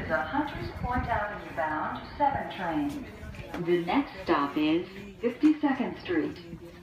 is a Hunters Point Avenue bound 7 train. The next stop is 52nd Street.